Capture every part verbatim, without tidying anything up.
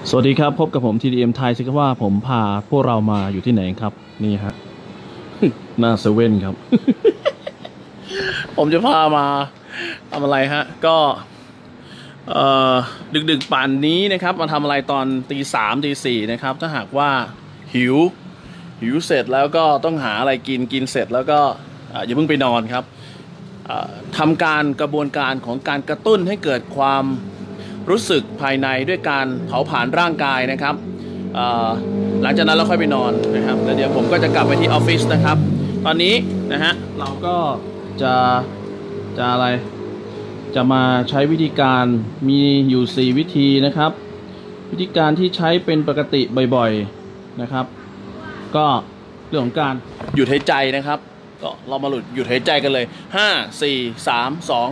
สวัสดีครับพบกับผม ที ดี เอ็ม ไทยสิครับว่าผมพาพวกเรามาอยู่ที่ไหนครับนี่ฮะ หน้าเซเว่นครับ ผมจะพามาทำอะไรฮะก็เอ่อดึกๆป่านนี้นะครับมาทำอะไรตอนตีสามตีสี่นะครับถ้าหากว่าหิวหิวเสร็จแล้วก็ต้องหาอะไรกินกินเสร็จแล้วก็อย่าเพิ่งไปนอนครับทำการกระบวนการของการกระตุ้นให้เกิดความรู้สึกภายในด้วยการเผาผลาญร่างกายนะครับหลังจากนั้นเราค่อยไปนอนนะครับแล้วเดี๋ยวผมก็จะกลับไปที่ออฟฟิศนะครับตอนนี้นะฮะเราก็จะจะอะไรจะมาใช้วิธีการมีอยู่สี่วิธีนะครับวิธีการที่ใช้เป็นปกติบ่อยๆนะครับก็เรื่องของการหยุดหายใจนะครับก็เรามาหลุดหยุดหายใจกันเลยห้า สี่ สาม สอง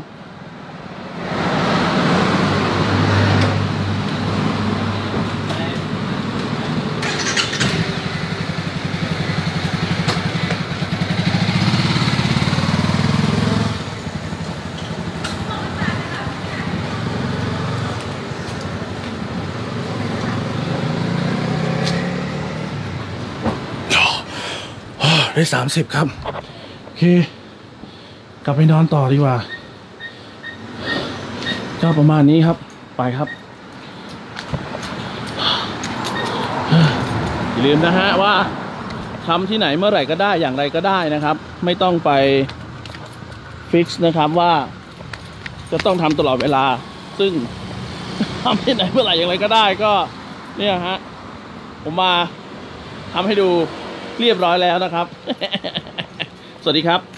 ได้สามสิบครับโอเคกลับไปนอนต่อดีกว่าก็ประมาณนี้ครับไปครับอย่าลืมนะฮะว่าทำที่ไหนเมื่อไหร่ก็ได้อย่างไรก็ได้นะครับไม่ต้องไปฟิกซ์นะครับว่าจะต้องทำตลอดเวลาซึ่งทำที่ไหนเมื่อไหร่อย่างไรก็ได้ก็เนี่ยฮะผมมาทำให้ดูเรียบร้อยแล้วนะครับ สวัสดีครับ